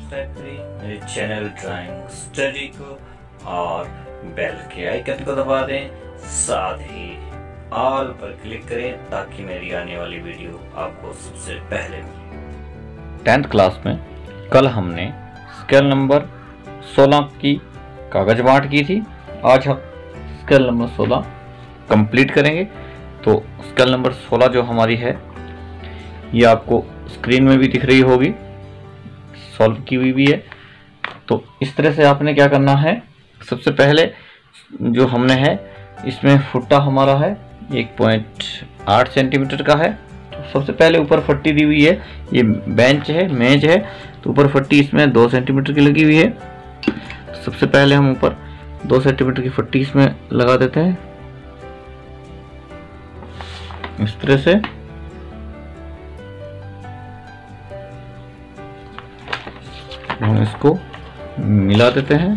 Subscribe करें मेरे channel drawing study को और बेल के आइकन को दबा दें, साथ ही ऑल पर क्लिक करें ताकि मेरी आने वाली वीडियो आपको सबसे पहले मिले। 10th क्लास में कल हमने स्केल नंबर 16 की कागज बांट की थी। आज हम स्केल नंबर 16 कंप्लीट करेंगे। तो स्केल नंबर 16 जो हमारी है ये आपको स्क्रीन में भी दिख रही होगी, सॉल्व की हुई भी है। तो इस तरह से आपने क्या करना है, सबसे पहले जो हमने है इसमें फुट्टा हमारा है 1.8 सेंटीमीटर का है। तो सबसे पहले ऊपर फट्टी दी हुई है, ये बेंच है, मेज है, तो ऊपर फट्टी इसमें 2 सेंटीमीटर की लगी हुई है। सबसे पहले हम ऊपर 2 सेंटीमीटर की फट्टी इसमें लगा देते हैं इस तरह से। हम इसको मिला देते हैं।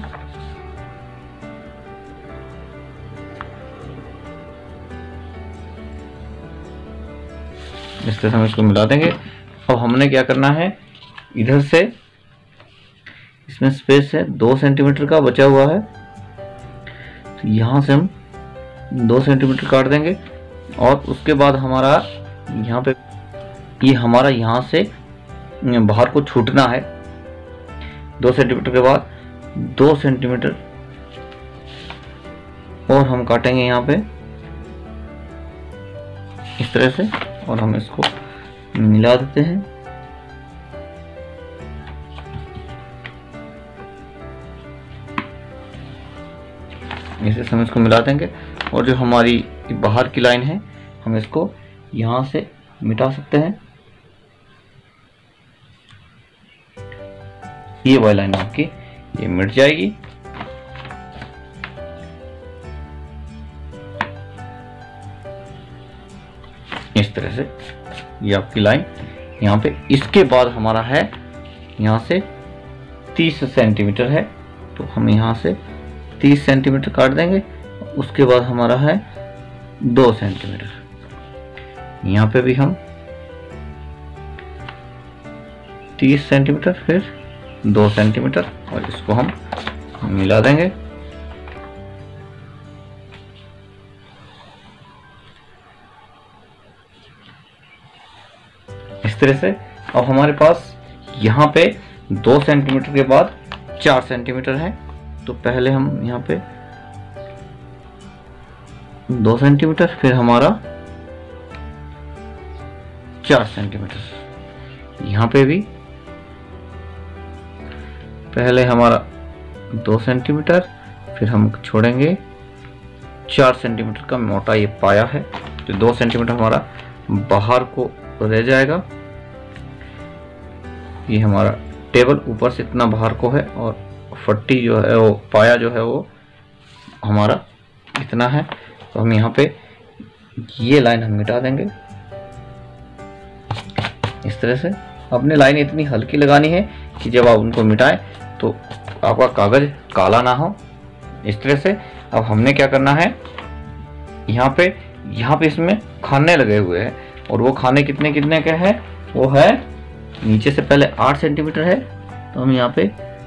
इस तरह से हम इसको मिला देंगे। अब हमने क्या करना है, इधर से इसमें स्पेस है 2 सेंटीमीटर का बचा हुआ है, तो यहां से हम 2 सेंटीमीटर काट देंगे। और उसके बाद हमारा यहाँ पे ये हमारा यहाँ से बाहर को छूटना है 2 सेंटीमीटर के बाद 2 सेंटीमीटर और हम काटेंगे यहाँ पे इस तरह से, और हम इसको मिला देते हैं। इसे हम इसको मिला देंगे। और जो हमारी बाहर की लाइन है हम इसको यहाँ से मिटा सकते हैं। ये वाली लाइन आपकी ये मिट जाएगी। इस तरह से ये आपकी लाइन यहाँ पे। इसके बाद हमारा है यहाँ से 30 सेंटीमीटर है, तो हम यहाँ से 30 सेंटीमीटर काट देंगे। उसके बाद हमारा है 2 सेंटीमीटर, यहाँ पे भी हम 30 सेंटीमीटर फिर 2 सेंटीमीटर, और इसको हम मिला देंगे। इस तरह से अब हमारे पास यहाँ पे 2 सेंटीमीटर के बाद 4 सेंटीमीटर है। तो पहले हम यहाँ पे 2 सेंटीमीटर फिर हमारा 4 सेंटीमीटर, यहाँ पे भी पहले हमारा 2 सेंटीमीटर फिर हम छोड़ेंगे 4 सेंटीमीटर का मोटा ये पाया है, तो 2 सेंटीमीटर हमारा बाहर को रह जाएगा। ये हमारा टेबल ऊपर से इतना बाहर को है और फट्टी जो है वो पाया जो है वो हमारा इतना है। तो हम यहाँ पे ये लाइन हम मिटा देंगे इस तरह से। अपने लाइन इतनी हल्की लगानी है कि जब आप उनको मिटाएं तो आपका कागज काला ना हो, इस तरह से। अब हमने क्या करना है, यहाँ पे इसमें खाने लगे हुए हैं, और वो खाने कितने कितने के हैं, वो है नीचे से पहले 8 सेंटीमीटर है, तो हम यहाँ पे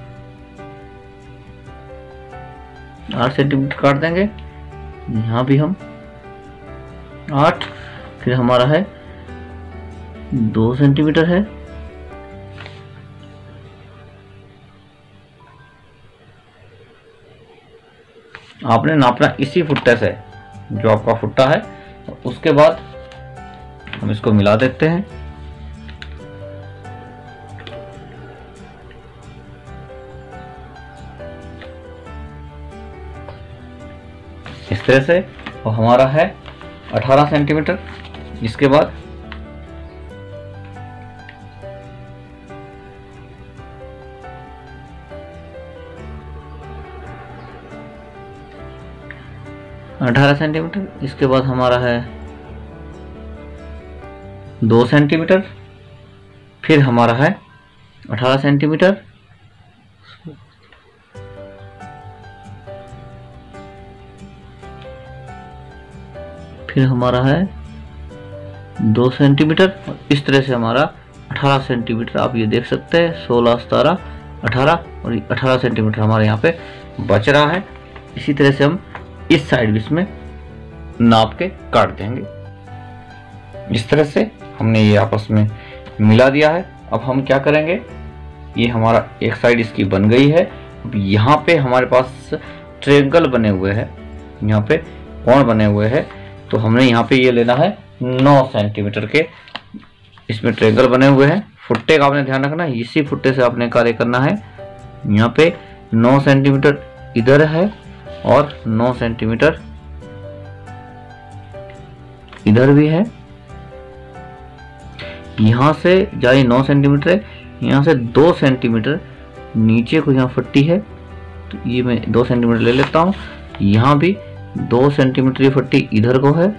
8 सेंटीमीटर काट देंगे। यहाँ भी हम 8, फिर हमारा है 2 सेंटीमीटर है, आपने नापना इसी फुट्टे से जो आपका फुट्टा है। उसके बाद हम इसको मिला देते हैं इस तरह से। और हमारा है 18 सेंटीमीटर। इसके बाद इसके बाद हमारा है 2 सेंटीमीटर, फिर हमारा है 18 सेंटीमीटर, फिर हमारा है 2 सेंटीमीटर। इस तरह से हमारा 18 सेंटीमीटर आप ये देख सकते हैं, 16, 17, 18 और 18 सेंटीमीटर हमारे यहाँ पे बच रहा है। इसी तरह से हम इस साइड भी इसमें नाप के काट देंगे। इस तरह से हमने ये आपस में मिला दिया है। अब हम क्या करेंगे, ये हमारा एक साइड इसकी बन गई है। अब यहाँ पे हमारे पास ट्रायंगल बने हुए हैं, यहाँ पे कोण बने हुए हैं, तो हमने यहाँ पे ये लेना है 9 सेंटीमीटर के इसमें ट्रायंगल बने हुए हैं। फुट्टे का आपने ध्यान रखना है, इसी फुट्टे से आपने कार्य करना है। यहाँ पे 9 सेंटीमीटर इधर है और 9 सेंटीमीटर इधर भी है। यहाँ से जाए 9 सेंटीमीटर है, यहाँ से 2 सेंटीमीटर नीचे को यहाँ फट्टी है, तो ये मैं 2 सेंटीमीटर ले लेता हूँ। यहाँ भी 2 सेंटीमीटर ये फट्टी इधर को है,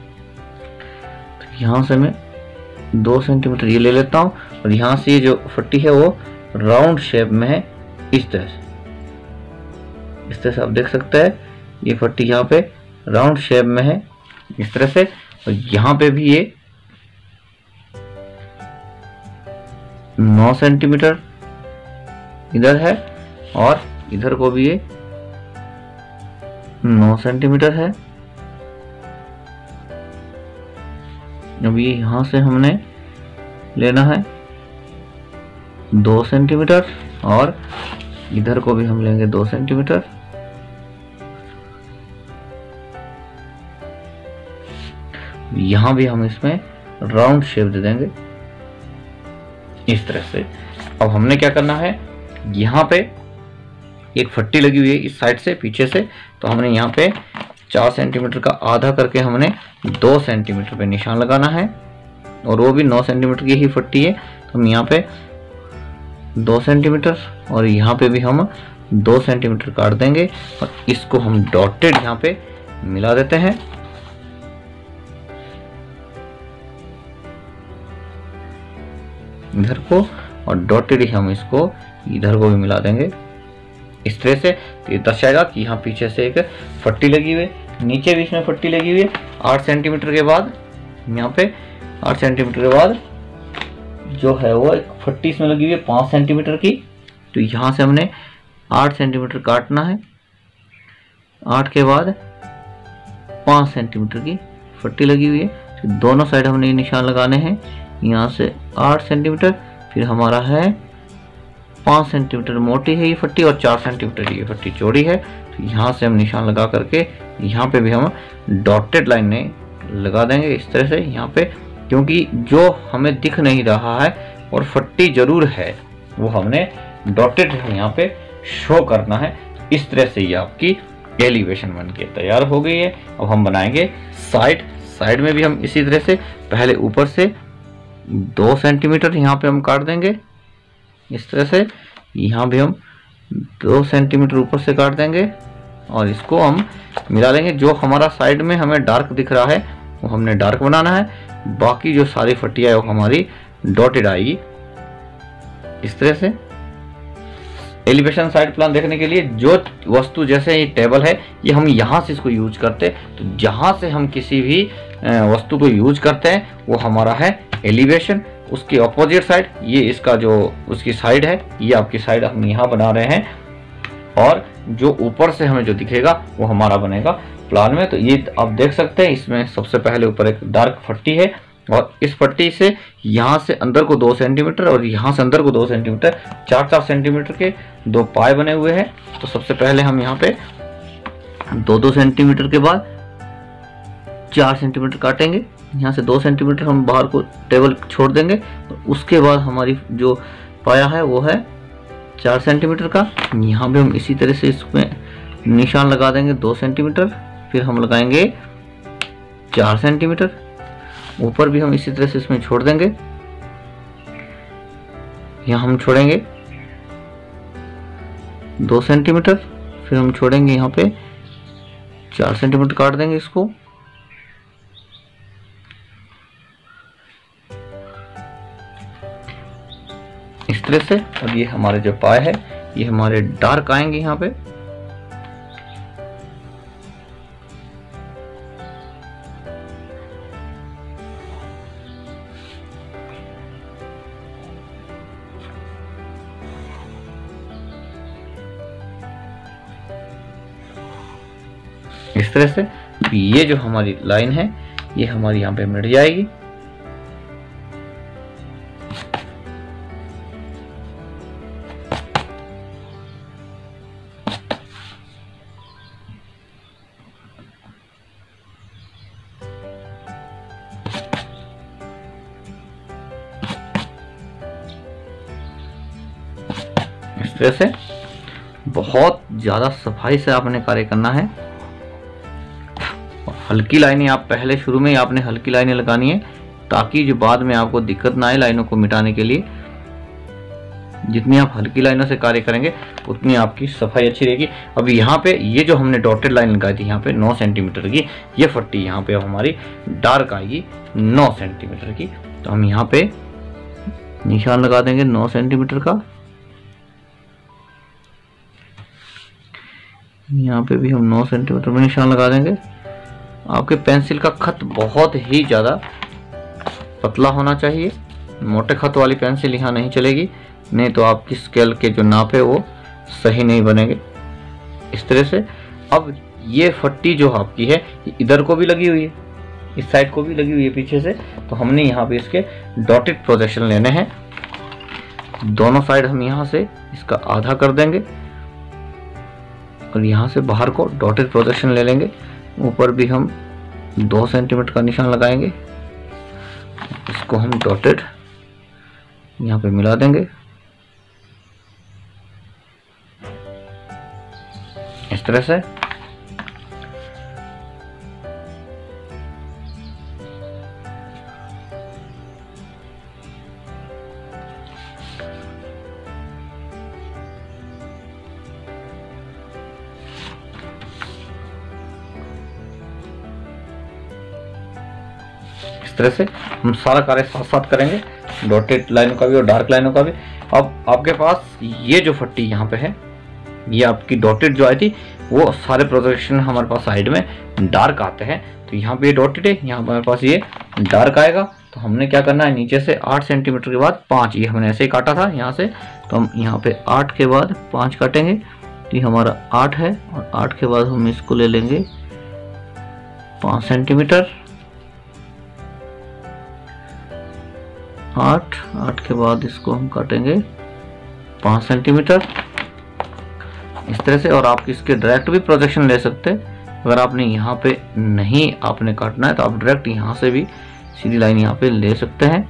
तो यहाँ से मैं 2 सेंटीमीटर ये ले लेता हूँ। और यहाँ से ये जो फट्टी है वो राउंड शेप में है, इस तरह से आप देख सकते हैं। ये फट्टी यहाँ पे राउंड शेप में है इस तरह से, और यहाँ पे भी ये 9 सेंटीमीटर इधर है और इधर को भी ये 9 सेंटीमीटर है। अब ये यहां से हमने लेना है 2 सेंटीमीटर और इधर को भी हम लेंगे 2 सेंटीमीटर। यहां भी हम इसमें राउंड शेप दे देंगे इस तरह से। अब हमने क्या करना है, यहाँ पे एक फट्टी लगी हुई है इस साइड से पीछे से, तो हमने यहाँ पे 4 सेंटीमीटर का आधा करके हमने 2 सेंटीमीटर पे निशान लगाना है, और वो भी 9 सेंटीमीटर की ही फट्टी है। तो हम यहाँ पे 2 सेंटीमीटर और यहाँ पे भी हम 2 सेंटीमीटर काट देंगे, और इसको हम डॉटेड यहाँ पे मिला देते हैं। इधर को, और डॉटेड ही हम इसको इधर को भी मिला देंगे इस तरह से। तो ये दर्शाएगा कि यहाँ पीछे से एक फट्टी लगी हुई है, नीचे भी इसमें फट्टी लगी हुई है। 8 सेंटीमीटर के बाद यहाँ पे 8 सेंटीमीटर के बाद जो है वो एक फट्टी इसमें लगी हुई है 5 सेंटीमीटर की। तो यहाँ से हमने 8 सेंटीमीटर काटना है, 8 के बाद 5 सेंटीमीटर की फट्टी लगी हुई है। तो दोनों साइड हमने ये निशान लगाने हैं। यहाँ से 8 सेंटीमीटर, फिर हमारा है 5 सेंटीमीटर मोटी है ये फट्टी और 4 सेंटीमीटर ये फट्टी चौड़ी है। तो यहाँ से हम निशान लगा करके यहाँ पे भी हम डॉटेड लाइन ने लगा देंगे इस तरह से यहाँ पे, क्योंकि जो हमें दिख नहीं रहा है और फट्टी जरूर है वो हमने डॉटेड यहाँ पे शो करना है। इस तरह से ये आपकी एलिवेशन बन के तैयार हो गई है। अब हम बनाएंगे साइड में भी हम इसी तरह से पहले ऊपर से 2 सेंटीमीटर यहाँ पे हम काट देंगे इस तरह से। यहाँ भी हम 2 सेंटीमीटर ऊपर से काट देंगे और इसको हम मिला लेंगे। जो हमारा साइड में हमें डार्क दिख रहा है वो हमने डार्क बनाना है, बाकी जो सारी फट्टियाँ है वो हमारी डॉटेड आएगी इस तरह से। एलिवेशन साइड प्लान देखने के लिए जो वस्तु, जैसे ये टेबल है, ये हम यहाँ से इसको यूज करते हैं। तो जहाँ से हम किसी भी वस्तु को यूज करते हैं वो हमारा है एलिवेशन। उसकी अपोजिट साइड, ये इसका जो उसकी साइड है, ये आपकी साइड हम यहाँ बना रहे हैं, और जो ऊपर से हमें जो दिखेगा वो हमारा बनेगा प्लान में। तो ये आप देख सकते हैं, इसमें सबसे पहले ऊपर एक डार्क फट्टी है, और इस पट्टी से यहाँ से अंदर को 2 सेंटीमीटर और यहाँ से अंदर को 2 सेंटीमीटर, 4-4 सेंटीमीटर के 2 पाए बने हुए हैं। तो सबसे पहले हम यहाँ पे 2-2 सेंटीमीटर के बाद 4 सेंटीमीटर काटेंगे। यहाँ से 2 सेंटीमीटर हम बाहर को टेबल छोड़ देंगे। उसके बाद हमारी जो पाया है वो है 4 सेंटीमीटर का। यहाँ भी हम इसी तरह से इसमें निशान लगा देंगे 2 सेंटीमीटर, फिर हम लगाएंगे 4 सेंटीमीटर। ऊपर भी हम इसी तरह से इसमें छोड़ देंगे। यहाँ हम छोड़ेंगे 2 सेंटीमीटर, फिर हम छोड़ेंगे यहाँ पे 4 सेंटीमीटर काट देंगे इसको। इस तरह से। और ये हमारे जो पाए है ये हमारे डार्क आएंगे यहाँ पे। इस तरह से ये जो हमारी लाइन है ये हमारी यहाँ पे मिट जाएगी। इस तरह से बहुत ज्यादा सफाई से आपने कार्य करना है। हल्की लाइनें आप पहले शुरू में ही आपने हल्की लाइनें लगानी है ताकि जो बाद में आपको दिक्कत ना आए लाइनों को मिटाने के लिए। जितनी आप हल्की लाइनों से कार्य करेंगे उतनी आपकी सफाई अच्छी रहेगी। अब यहाँ पे ये जो हमने डॉटेड लाइन लगाई थी यहाँ पे 9 सेंटीमीटर की, ये पट्टी यहाँ पे अब हमारी डार्क आएगी 9 सेंटीमीटर की। तो हम यहाँ पे निशान लगा देंगे 9 सेंटीमीटर का। यहाँ पे भी हम 9 सेंटीमीटर में निशान लगा देंगे। आपके पेंसिल का खत बहुत ही ज़्यादा पतला होना चाहिए, मोटे खत वाली पेंसिल यहाँ नहीं चलेगी, नहीं तो आपकी स्केल के जो नाप है वो सही नहीं बनेंगे। इस तरह से अब ये पट्टी जो आपकी है इधर को भी लगी हुई है, इस साइड को भी लगी हुई है पीछे से। तो हमने यहाँ पे इसके डॉटेड प्रोजेक्शन लेने हैं। दोनों साइड हम यहाँ से इसका आधा कर देंगे और यहाँ से बाहर को डॉटेड प्रोजेक्शन ले लेंगे। ऊपर भी हम 2 सेंटीमीटर का निशान लगाएंगे। इसको हम डॉटेड यहाँ पे मिला देंगे इस तरह से। इस तरह से हम सारा कार्य साथ साथ करेंगे, डॉटेड लाइनों का भी और डार्क लाइनों का भी। अब आपके पास ये जो पट्टी यहाँ पे है ये आपकी डॉटेड जो आई थी वो सारे प्रोजेक्शन हमारे पास साइड में डार्क आते हैं। तो यहाँ पे ये डॉटेड है, यहाँ हमारे पास ये डार्क आएगा। तो हमने क्या करना है, नीचे से 8 सेंटीमीटर के बाद 5, ये हमने ऐसे ही काटा था यहाँ से, तो हम यहाँ पे 8 के बाद 5 काटेंगे। तो ये हमारा 8 है और 8 के बाद हम इसको ले लेंगे 5 सेंटीमीटर। 8 के बाद इसको हम काटेंगे 5 सेंटीमीटर इस तरह से। और आप इसके डायरेक्ट भी प्रोजेक्शन ले सकते हैं। अगर आपने यहाँ पे नहीं आपने काटना है तो आप डायरेक्ट यहाँ से भी सीधी लाइन यहाँ पे ले सकते हैं।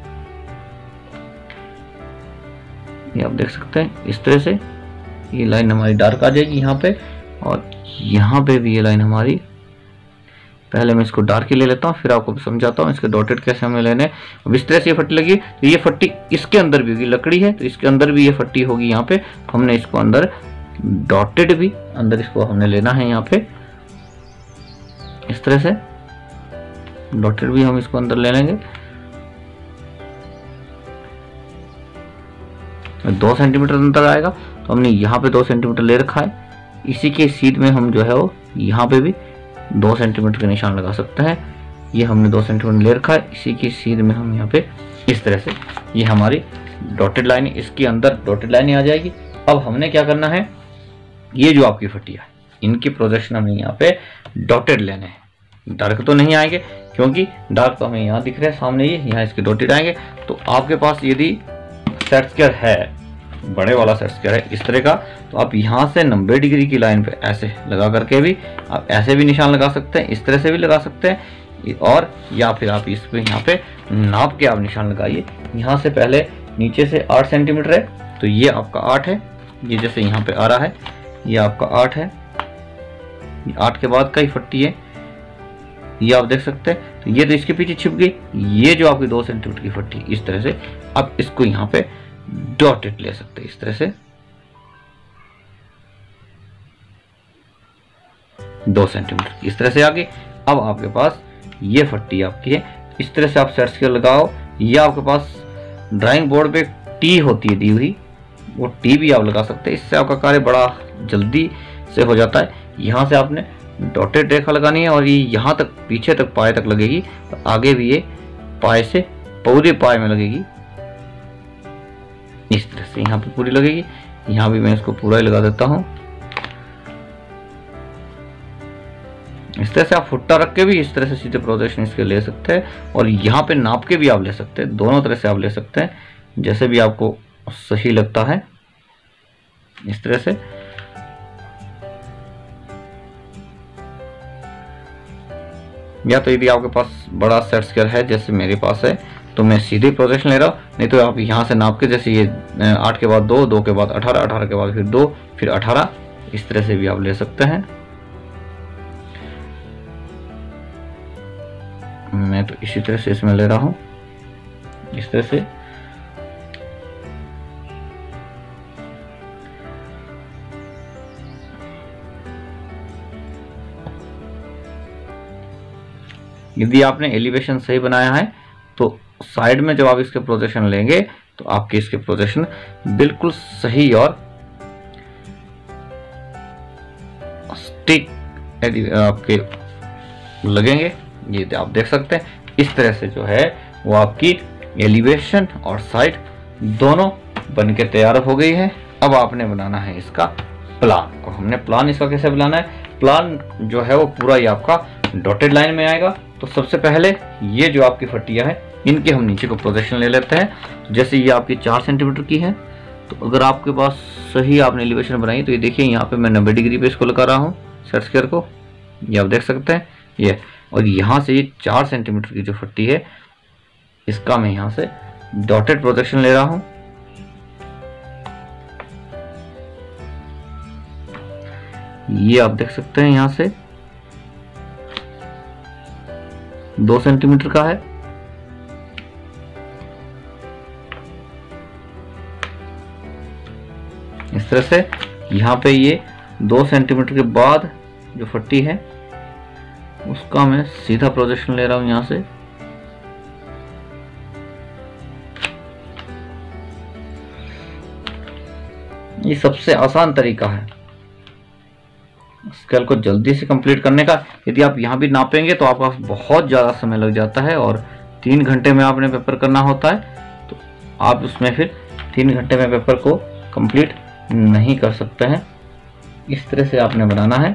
ये आप देख सकते हैं इस तरह से ये लाइन हमारी डार्क आ जाएगी यहाँ पे, और यहाँ पे भी ये लाइन हमारी। पहले मैं इसको डार्क ही ले लेता हूँ फिर आपको समझाता हूँ इसके डॉटेड कैसे हमें लेने। अब इस तरह से ये फट्टी लगी तो ये फट्टी इसके अंदर भी होगी, लकड़ी है तो इसके अंदर भी ये फट्टी होगी यहाँ पे। हमने इसको अंदर डॉटेड भी अंदर इसको हमने लेना है यहाँ पे इस तरह से। डॉटेड भी हम इसको अंदर ले लेंगे। 2 सेंटीमीटर अंदर आएगा तो हमने यहाँ पे 2 सेंटीमीटर ले रखा है। इसी के सीध में हम जो है वो यहाँ पे भी 2 सेंटीमीटर का निशान लगा सकते हैं। ये हमने 2 सेंटीमीटर ले रखा है, इसी की सीध में हम यहाँ पे इस तरह से ये हमारी डॉटेड लाइन, इसके अंदर डॉटेड लाइन आ जाएगी। अब हमने क्या करना है, ये जो आपकी फटिया इनकी प्रोजेक्शन हमें यहाँ पे डॉटेड लेने हैं। डार्क तो नहीं आएंगे क्योंकि डार्क तो हमें यहाँ दिख रहे हैं सामने, ये यहाँ इसके डॉटेड आएंगे। तो आपके पास यदि सेट स्क्वायर है, बड़े वाला सेट स्क्वायर है इस तरह का, तो आप यहाँ से 90 डिग्री की लाइन पे ऐसे लगा करके भी आप ऐसे भी निशान लगा सकते हैं, इस तरह से भी लगा सकते हैं, और या फिर आप इस पे यहाँ पे नाप के आप निशान लगाइए। यहाँ से पहले नीचे से 8 सेंटीमीटर है तो ये आपका 8 है, ये जैसे यहाँ पे आ रहा है ये आपका 8 है। 8 के बाद का ही फट्टी है ये आप देख सकते हैं। तो ये तो इसके पीछे छिप गई, ये जो आपकी 2 सेंटीमीटर की फट्टी इस तरह से आप इसको यहाँ पे डॉटेड ले सकते हैं इस तरह से 2 सेंटीमीटर इस तरह से आगे। अब आपके पास ये फट्टी आपकी है, इस तरह से आप सेट स्केल लगाओ, या आपके पास ड्राइंग बोर्ड पे टी होती है दी हुई, वो टी भी आप लगा सकते हैं। इससे आपका कार्य बड़ा जल्दी से हो जाता है। यहाँ से आपने डॉटेड रेखा लगानी है और ये यहाँ तक पीछे तक पाए तक लगेगी, और आगे भी ये पाए से पूरे पाए में लगेगी इस तरह से, यहाँ पे पूरी लगेगी। यहाँ भी मैं इसको पूरा ही लगा देता हूँ इस तरह से आप फुट्टा रख के भी इस तरह से सीधे प्रोजेक्शन इसके ले सकते हैं, और यहाँ पे नाप के भी आप ले सकते हैं। दोनों तरह से आप ले सकते हैं, जैसे भी आपको सही लगता है इस तरह से। या तो यदि आपके पास बड़ा सेट स्क्वायर है जैसे मेरे पास है तो मैं सीधे प्रोजेक्शन ले रहा हूँ, नहीं तो आप यहाँ से नाप के, जैसे ये 8 के बाद 2, 2 के बाद 18, 18 के बाद फिर 2, फिर 18, इस तरह से भी आप ले सकते हैं। मैं तो इसी तरह से इसमें ले रहा हूँ, इस तरह से। यदि आपने एलिवेशन सही बनाया है तो साइड में जब आप इसके प्रोजेक्शन लेंगे तो आपके इसके प्रोजेक्शन बिल्कुल सही और स्टिक आपके लगेंगे। ये आप देख सकते हैं इस तरह से जो है वो आपकी एलिवेशन और साइड दोनों बनके तैयार हो गई है। अब आपने बनाना है इसका प्लान, और हमने प्लान इसका कैसे बनाना है। प्लान जो है वो पूरा ये आपका डॉटेड लाइन में आएगा। तो सबसे पहले ये जो आपकी फट्टियां हैं इनके हम नीचे को प्रोजेक्शन ले लेते हैं। जैसे ये आपकी 4 सेंटीमीटर की है, तो अगर आपके पास सही आपने एलिवेशन बनाई तो ये देखिए यहाँ पे मैं 90 डिग्री पे इसको लगा रहा हूँ सेट स्क्वायर को, ये आप देख सकते हैं ये। और यहाँ से ये 4 सेंटीमीटर की जो फट्टी है इसका मैं यहाँ से डॉटेड प्रोजेक्शन ले रहा हूँ। ये आप देख सकते हैं यहाँ से 2 सेंटीमीटर का है। इस तरह से यहाँ पे ये 2 सेंटीमीटर के बाद जो फट्टी है उसका मैं सीधा प्रोजेक्शन ले रहा हूं यहाँ से। ये सबसे आसान तरीका है स्केल को जल्दी से कंप्लीट करने का। यदि आप यहाँ भी नापेंगे तो आपका बहुत ज़्यादा समय लग जाता है, और 3 घंटे में आपने पेपर करना होता है, तो आप उसमें फिर 3 घंटे में पेपर को कंप्लीट नहीं कर सकते हैं। इस तरह से आपने बनाना है।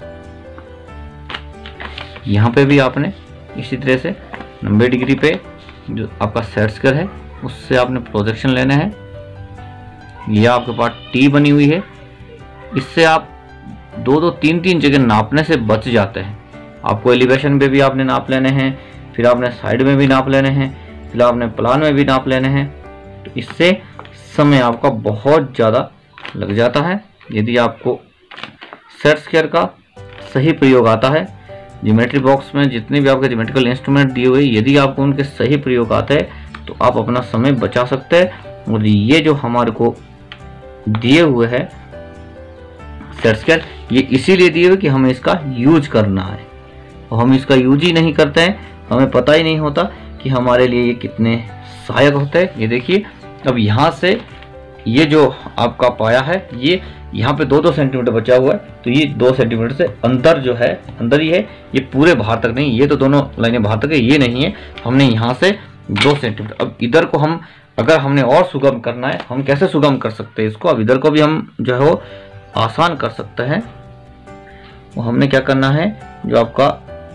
यहाँ पे भी आपने इसी तरह से 90 डिग्री पे जो आपका सेट स्क्वायर है उससे आपने प्रोजेक्शन लेने हैं। यह आपके पास टी बनी हुई है, इससे आप 2-2, 3-3 जगह नापने से बच जाते हैं। आपको एलिवेशन पे भी आपने नाप लेने हैं, फिर आपने साइड में भी नाप लेने हैं, फिर आपने प्लान में भी नाप लेने हैं, तो इससे समय आपका बहुत ज़्यादा लग जाता है। यदि आपको सेट स्क्वायर का सही प्रयोग आता है, ज्योमेट्री बॉक्स में जितने भी आपके ज्योमेट्रिकल इंस्ट्रूमेंट दिए हुए यदि आपको उनके सही प्रयोग आते हैं तो आप अपना समय बचा सकते हैं। और ये जो हमारे को दिए हुए है सेट स्क्वायर, ये इसीलिए दिए हुए कि हमें इसका यूज करना है, और हम इसका यूज ही नहीं करते हैं, हमें पता ही नहीं होता कि हमारे लिए ये कितने सहायक होते हैं। ये देखिए अब यहाँ से ये जो आपका पाया है ये यहाँ पे 2-2 सेंटीमीटर बचा हुआ है, तो ये 2 सेंटीमीटर से अंदर जो है अंदर ही है, ये पूरे बाहर तक नहीं, ये तो दोनों लाइनें बाहर तक है, ये नहीं है। हमने यहाँ से 2 सेंटीमीटर। अब इधर को हम अगर हमने और सुगम करना है, हम कैसे सुगम कर सकते हैं इसको। अब इधर को भी हम जो है वो आसान कर सकते हैं। वो हमने क्या करना है, जो आपका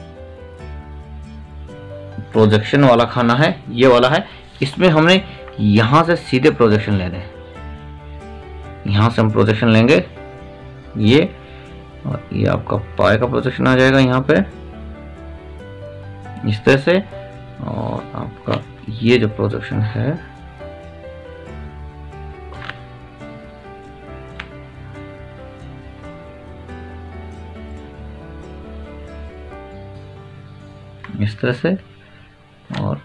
प्रोजेक्शन वाला खाना है ये वाला है, इसमें हमने यहाँ से सीधे प्रोजेक्शन लेने हैं। यहाँ से हम प्रोजेक्शन लेंगे ये, और ये आपका पाए का प्रोजेक्शन आ जाएगा यहाँ पे इस तरह से, और आपका ये जो प्रोजेक्शन है इस तरह से, और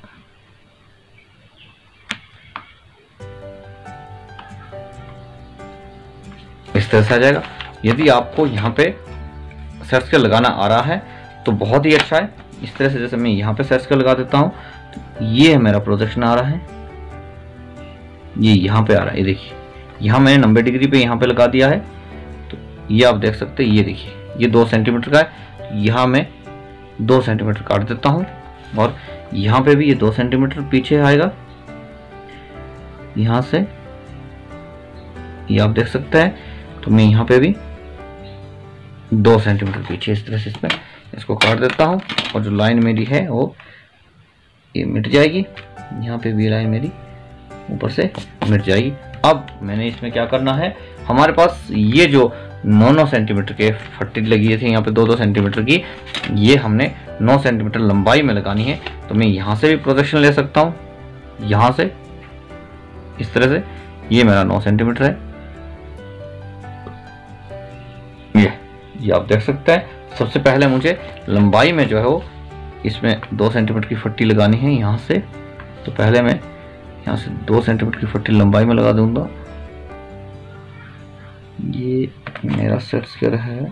इस तरह से आ जाएगा। यदि आपको यहाँ पे सेट स्क्वायर लगाना आ रहा है तो बहुत ही अच्छा है। इस तरह से जैसे मैं यहाँ पे सेट स्क्वायर लगा देता हूँ, तो ये है मेरा प्रोजेक्शन आ रहा है, ये यहाँ पे आ रहा है। ये देखिए यहाँ मैंने 90 डिग्री पे यहाँ पे लगा दिया है, तो ये आप देख सकते हैं। ये देखिए ये 2 सेंटीमीटर का है, यहाँ मैं 2 सेंटीमीटर काट देता हूँ, और यहाँ पे भी ये 2 सेंटीमीटर पीछे आएगा यहाँ से, ये आप देख सकते हैं। तो मैं यहाँ पे भी 2 सेंटीमीटर पीछे इस तरह से इसमें इसको काट देता हूँ और जो लाइन मेरी है वो ये मिट जाएगी। यहाँ पे भी लाइन मेरी ऊपर से मिट जाएगी। अब मैंने इसमें क्या करना है, हमारे पास ये जो 9-9 सेंटीमीटर के फट्टी लगी थी, यहाँ पे 2-2 सेंटीमीटर की, ये हमने 9 सेंटीमीटर लंबाई में लगानी है। तो मैं यहाँ से भी प्रोजेक्शन ले सकता हूँ, यहाँ से इस तरह से। ये मेरा 9 सेंटीमीटर है, ये आप देख सकते हैं। सबसे पहले मुझे लंबाई में जो है वो इसमें 2 सेंटीमीटर की फट्टी लगानी है यहाँ से। तो पहले मैं यहाँ से 2 सेंटीमीटर की फट्टी लंबाई में लगा दूंगा। ये मेरा सेट स्क्वायर है,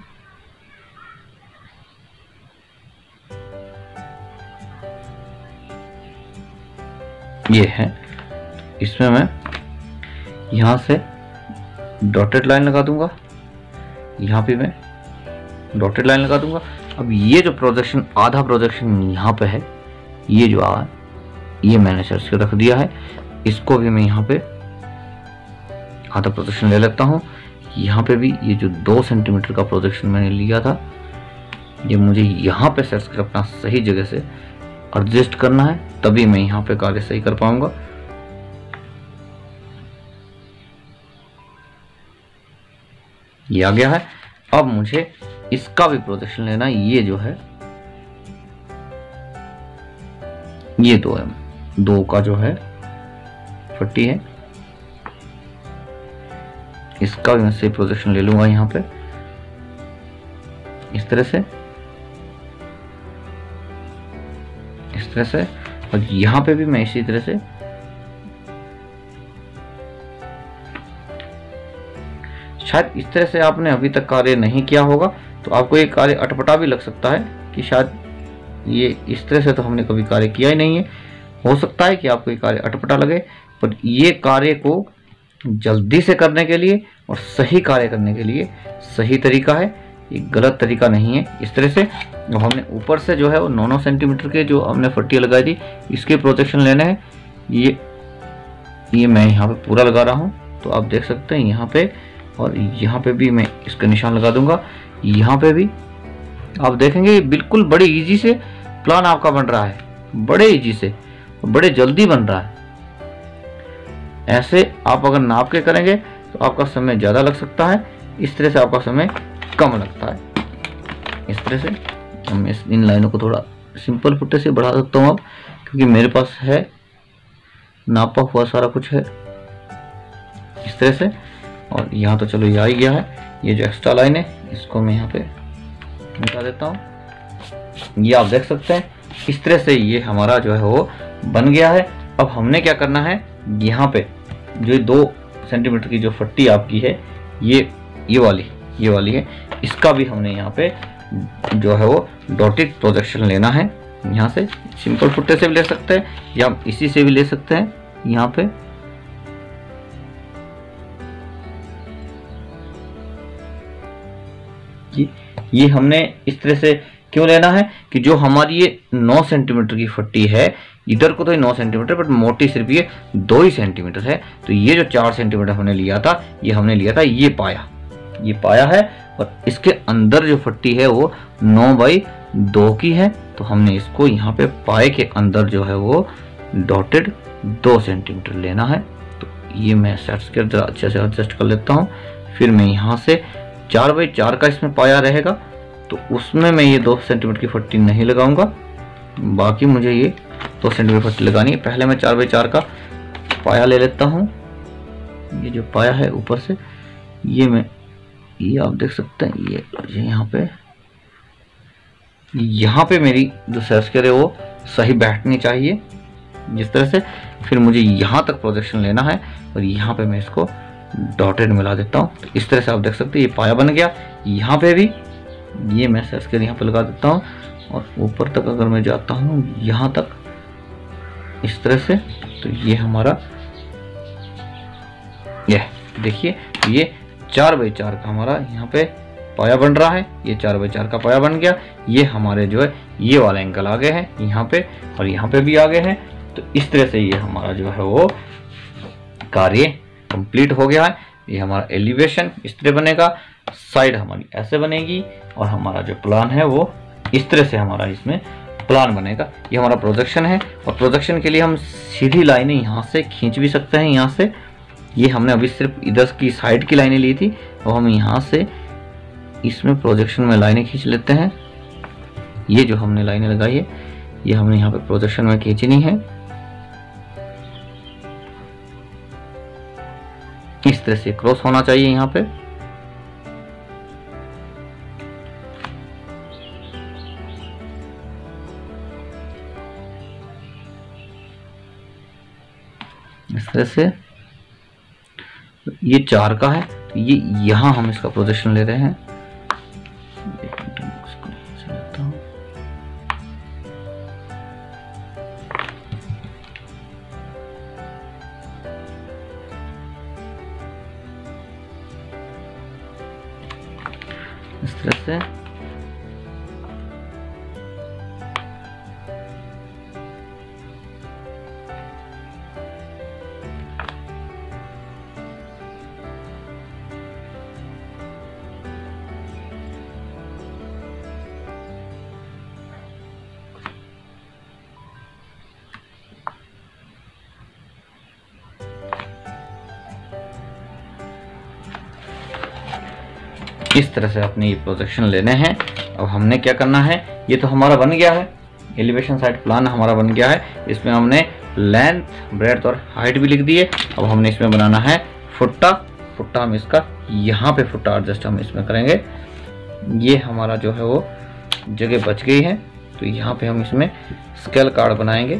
ये है। इसमें मैं यहाँ से डॉटेड लाइन लगा दूंगा, यहाँ पे मैं डॉटेड लाइन लगा दूंगा। अब ये जो प्रोजेक्शन, आधा प्रोजेक्शन यहाँ पे है, ये जो आ ये मैंने सर्च के रख दिया है, इसको भी मैं यहाँ पे आधा प्रोजेक्शन ले लेता हूँ। यहाँ पे भी ये जो 2 सेंटीमीटर का प्रोजेक्शन मैंने लिया था, ये मुझे यहाँ पे सर्च कर अपना सही जगह से एडजस्ट करना है, तभी मैं यहाँ पे कार्य सही कर पाऊंगा। ये आ गया है। अब मुझे इसका भी प्रोजेक्शन लेना है। ये जो है ये 2 का जो है फट्टी है, इसका भी मैं सही प्रोजेक्शन ले लूंगा यहाँ पे इस तरह से, इस तरह से। और यहाँ पे भी मैं इसी तरह से शायद इस तरह से आपने अभी तक कार्य नहीं किया होगा तो आपको ये कार्य अटपटा भी लग सकता है कि शायद ये इस तरह से तो हमने कभी कार्य किया ही नहीं है। हो सकता है कि आपको ये कार्य अटपटा लगे, पर ये कार्य को जल्दी से करने के लिए और सही कार्य करने के लिए सही तरीका है, ये गलत तरीका नहीं है। इस तरह से अब हमने ऊपर से जो है वो 9-9 सेंटीमीटर के जो हमने फट्टियाँ लगाई थी, इसके प्रोजेक्शन लेने हैं। ये मैं यहाँ पे पूरा लगा रहा हूँ, तो आप देख सकते हैं यहाँ पे, और यहाँ पे भी मैं इसका निशान लगा दूंगा। यहाँ पे भी आप देखेंगे बिल्कुल बड़े इजी से प्लान आपका बन रहा है, बड़े इजी से, बड़े जल्दी बन रहा है। ऐसे आप अगर नाप के करेंगे तो आपका समय ज़्यादा लग सकता है, इस तरह से आपका समय कम लगता है। इस तरह से मैं इन लाइनों को थोड़ा सिंपल पुट्टे से बढ़ा सकता हूँ अब, क्योंकि मेरे पास है नापा हुआ सारा कुछ है इस तरह से। और यहाँ तो चलो ये आ ही गया है। ये जो एक्स्ट्रा लाइन है इसको मैं यहाँ पे मिटा देता हूँ। ये आप देख सकते हैं इस तरह से ये हमारा जो है वो बन गया है। अब हमने क्या करना है, यहाँ पे जो 2 सेंटीमीटर की जो फट्टी आपकी है, ये वाली है, इसका भी हमने यहाँ पे जो है वो डॉटेड प्रोजेक्शन लेना है। यहाँ से सिंपल फुट्टे से भी ले सकते हैं या इसी से भी ले सकते हैं। यहाँ पे ये हमने इस तरह से क्यों लेना है कि जो हमारी ये 9 सेंटीमीटर की फट्टी है, इधर को तो 9 सेंटीमीटर बट मोटी सिर्फ ये 2 ही सेंटीमीटर है। तो ये जो 4 सेंटीमीटर हमने लिया था, ये हमने लिया था ये पाया है, और इसके अंदर जो फट्टी है वो 9/2 की है। तो हमने इसको यहाँ पे पाए के अंदर जो है वो डॉटेड 2 सेंटीमीटर लेना है। तो ये मैं सेट्स के अंदर अच्छे से एडजस्ट कर लेता हूँ। फिर मैं यहाँ से 4/4 का इसमें पाया रहेगा, तो उसमें मैं ये 2 सेंटीमीटर की फट्टी नहीं लगाऊंगा, बाकी मुझे ये 2 सेंटीमीटर फट्टी लगानी है। पहले मैं 4/4 का पाया ले लेता हूँ। ये जो पाया है ऊपर से, ये आप देख सकते हैं, ये यहाँ पे मेरी जो सर्च करे वो सही बैठनी चाहिए जिस तरह से। फिर मुझे यहाँ तक प्रोजेक्शन लेना है और यहाँ पे मैं इसको डॉटेड मिला देता हूँ। तो इस तरह से आप देख सकते हैं ये पाया बन गया। यहाँ पे भी ये मैं सर्च कर यहाँ पे लगा देता हूँ, और ऊपर तक अगर मैं जाता हूँ यहाँ तक इस तरह से, तो ये हमारा ये देखिए ये 4/4 का हमारा यहाँ पे पाया बन रहा है। ये 4/4 का पाया बन गया। ये हमारे जो है ये वाला एंगल आ गए हैं यहाँ पे, और यहाँ पे भी आ गए हैं। तो इस तरह से ये हमारा जो है वो कार्य कंप्लीट हो गया है। ये हमारा एलिवेशन इस तरह बनेगा, साइड हमारी ऐसे बनेगी, और हमारा जो प्लान है वो इस तरह से हमारा इसमें प्लान बनेगा। ये हमारा प्रोजेक्शन है और प्रोजेक्शन के लिए हम सीधी लाइनें यहाँ से खींच भी सकते हैं। यहाँ से ये हमने अभी सिर्फ इधर की साइड की लाइनें ली थी और हम यहाँ से इसमें प्रोजेक्शन में लाइनें खींच लेते हैं। ये जो हमने लाइनें लगाई है ये हमने यहाँ पे प्रोजेक्शन में खींचनी है। इस तरह से क्रॉस होना चाहिए यहाँ पे। इस तरह से ये 4 का है, तो ये यहां हम इसका प्रोजेक्शन ले रहे हैं। इस तरह से इस तरह से अपने ये प्रोजेक्शन लेने हैं। अब हमने क्या करना है, ये तो हमारा बन गया है, एलिवेशन साइड प्लान हमारा बन गया है। इसमें हमने लेंथ, ब्रेड्थ और हाइट भी लिख दिए। अब हमने इसमें बनाना है फुट्टा। फुट्टा हम इसका यहाँ पे फुट्टा एडजस्ट हम इसमें करेंगे। ये हमारा जो है वो जगह बच गई है, तो यहाँ पे हम इसमें स्केल कार्ड बनाएंगे।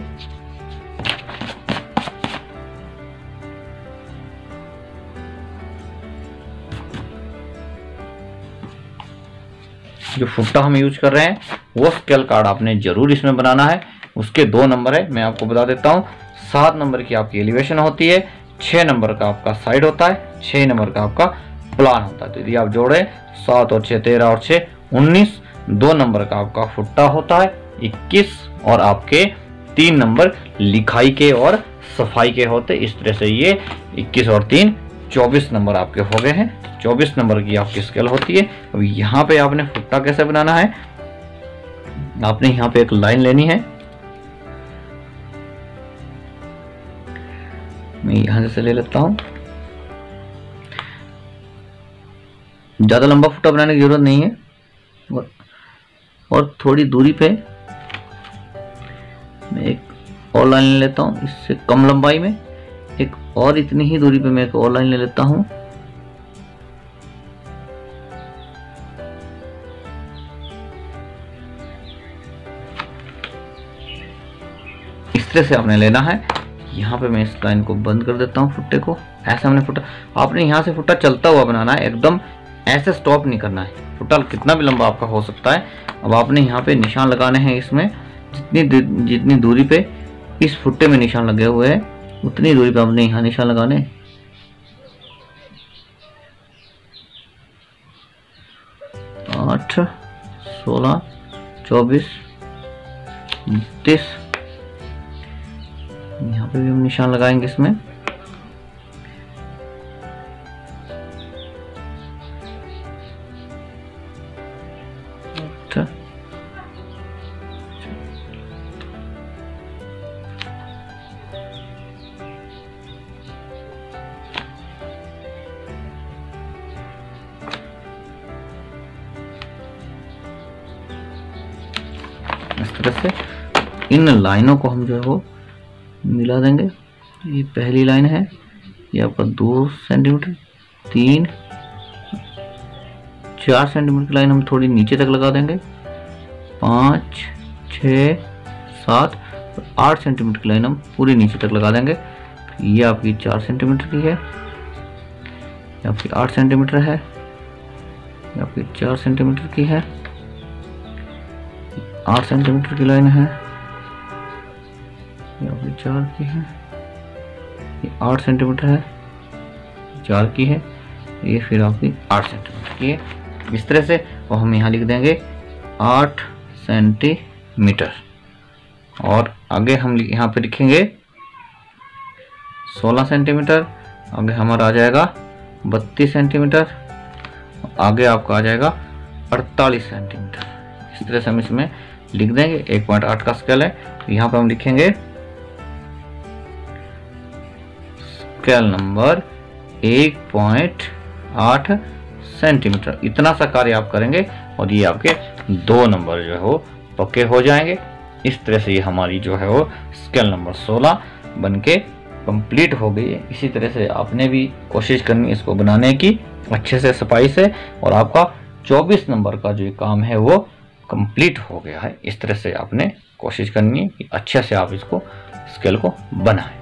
जो फुट्टा हम यूज कर रहे हैं वो स्केल कार्ड आपने जरूर इसमें बनाना है। उसके 2 नंबर है, मैं आपको बता देता हूँ। 7 नंबर की आपकी एलिवेशन होती है, 6 नंबर का आपका साइड होता है, 6 नंबर का आपका प्लान होता है। तो यदि आप जोड़े 7 और 6 13 और 6 19, 2 नंबर का आपका फुट्टा होता है 21 और आपके 3 नंबर लिखाई के और सफाई के होते। इस तरह से ये 21 और 3 24 नंबर आपके हो गए हैं। 24 नंबर की आपकी स्केल होती है। अब यहाँ पे आपने फुट्टा कैसे बनाना है, आपने यहाँ पे एक लाइन लेनी है। मैं यहां से ले लेता हूं। ज्यादा लंबा फुट्टा बनाने की जरूरत नहीं है और थोड़ी दूरी पे मैं एक और लाइन ले लेता हूं। इससे कम लंबाई में एक और इतनी ही दूरी पे मैं एक और लाइन ले लेता हूं। इस तरह से आपने लेना है। यहाँ पे मैं इस लाइन को बंद कर देता हूँ फुट्टे को। ऐसे हमने फुट्टा, आपने यहाँ से फुट्टा चलता हुआ बनाना है, एकदम ऐसे स्टॉप नहीं करना है। फुट्टा कितना भी लंबा आपका हो सकता है। अब आपने यहाँ पे निशान लगाने हैं। इसमें जितनी दूरी पे इस फुट्टे में निशान लगे हुए हैं उतनी दूरी पे आपने यहाँ निशान लगाने। 8, 16, 24, 29 यहाँ पे भी हम निशान लगाएंगे इसमें। इस तरह से इन लाइनों को हम जो है वो मिला देंगे। ये पहली लाइन है, ये आपका 2 सेंटीमीटर, 3, 4 सेंटीमीटर की लाइन हम थोड़ी नीचे तक लगा देंगे। 5, 6, 7 और 8 सेंटीमीटर की लाइन हम पूरी नीचे तक लगा देंगे। ये आपकी 4 सेंटीमीटर की है, ये आपकी 8 सेंटीमीटर है, ये आपकी 4 सेंटीमीटर की है, 8 सेंटीमीटर की लाइन है, ये आपकी 4 की है, ये 8 सेंटीमीटर है, 4 की है, ये फिर आपकी 8 सेंटीमीटर की है। इस तरह से और हम यहाँ लिख देंगे 8 सेंटीमीटर और आगे हम यहाँ पे लिखेंगे 16 सेंटीमीटर। आगे हमारा आ जाएगा 32 सेंटीमीटर, आगे आपका आ जाएगा 48 सेंटीमीटर। इस इस तरह से हम इसमें लिख देंगे। 1.8 का स्केल है, यहाँ पे हम लिखेंगे स्केल नंबर 1.8 सेंटीमीटर। इतना सा कार्य आप करेंगे और ये आपके 2 नंबर जो है वो पक्के हो जाएंगे। इस तरह से ये हमारी जो है वो स्केल नंबर 16 बनके कंप्लीट हो गई है। इसी तरह से आपने भी कोशिश करनी है इसको बनाने की अच्छे से सफाई से, और आपका 24 नंबर का जो काम है वो कंप्लीट हो गया है। इस तरह से आपने कोशिश करनी है कि अच्छे से आप इसको स्केल को बनाएं।